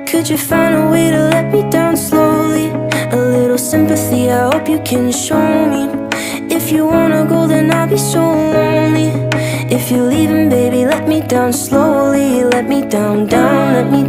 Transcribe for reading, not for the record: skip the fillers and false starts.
Could you find a way to let me down slowly? A little sympathy, I hope you can show me. If you wanna go, then I'll be so lonely. If you're leaving, baby, let me down slowly. Let me down, down, let me